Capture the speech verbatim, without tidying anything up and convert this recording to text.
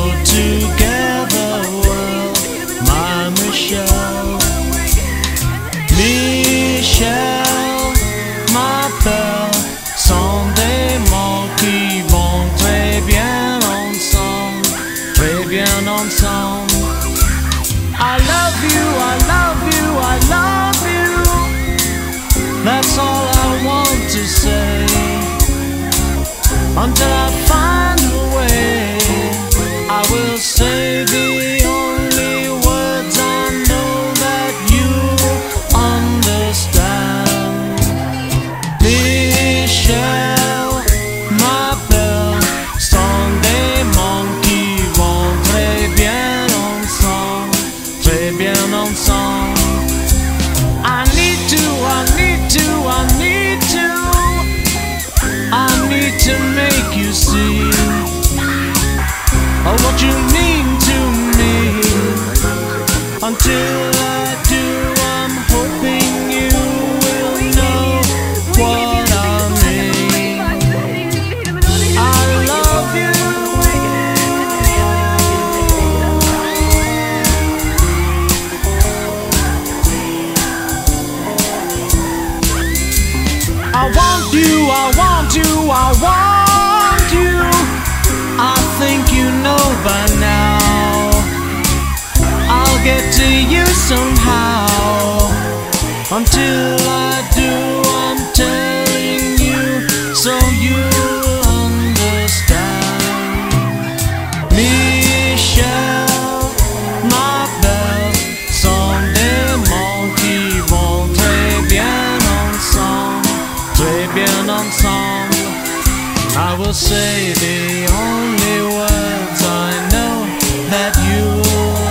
together well, my Michelle. Michelle, ma belle, sont des mots qui vont très bien ensemble, très bien ensemble. I love you, I love you, I love you. That's all I want to say. Until I find a way, I will say the only words I know that you understand. Michelle, ma belle, sont des mots qui vont très bien ensemble, très bien ensemble. I need to, I need to, I need to, I need to make you see oh, what you mean to me. Until I do, I'm hoping you will know what I mean. I love you. I want you, I want you, I want you. I think you know by now. I'll get to you somehow. Until I do, I'm telling you so you'll understand. Michelle, ma belle, sont des mots qui vont très bien ensemble, très bien ensemble. I will say the only words I know that you